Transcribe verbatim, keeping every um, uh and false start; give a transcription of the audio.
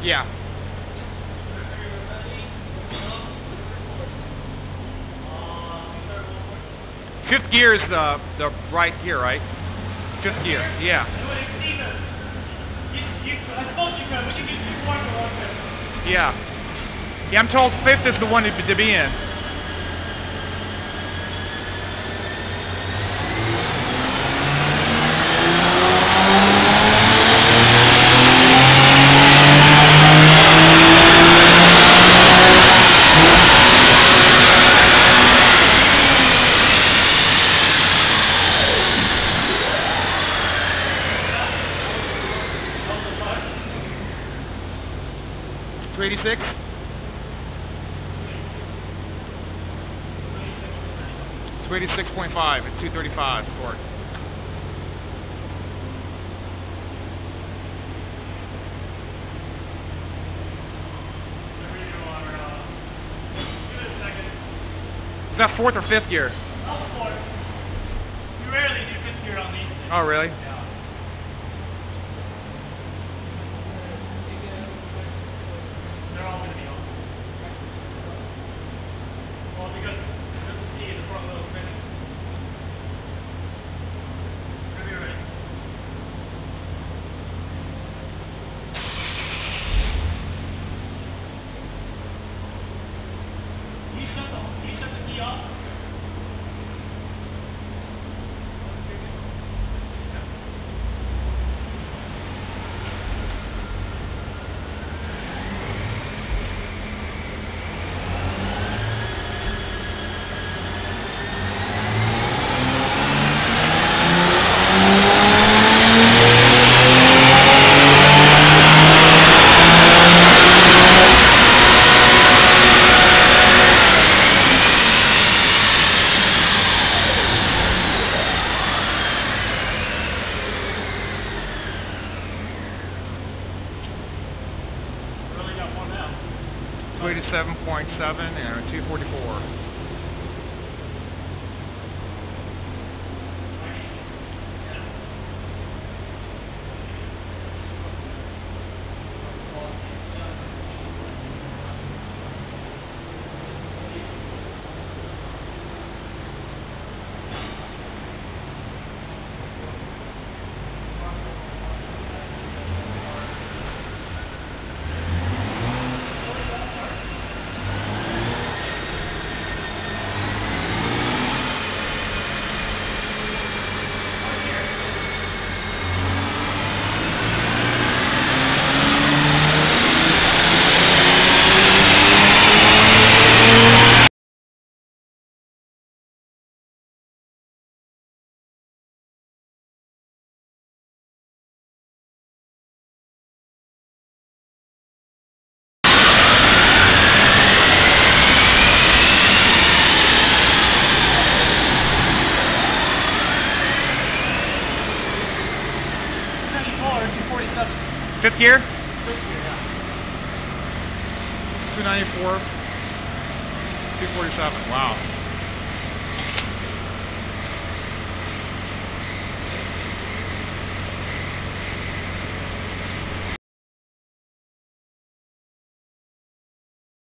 Yeah. Fifth gear is the the right gear, right? Fifth gear. Yeah. Yeah. Yeah, I'm told fifth is the one to, to be in. two eighty-six? two eighty-six point five at two thirty-five torque. Is that fourth or fifth gear? Oh, fourth. You rarely do fifth gear on these. Oh, really? Yeah. They're all going to be on. Well, because because the C in the front wheel is spinning. Whenever you're ready. Can you shut the, can you shut the key off? two eighty-seven point seven and two forty-four. Fifth gear? Fifth gear, yeah. two ninety-four, two forty-seven. Wow.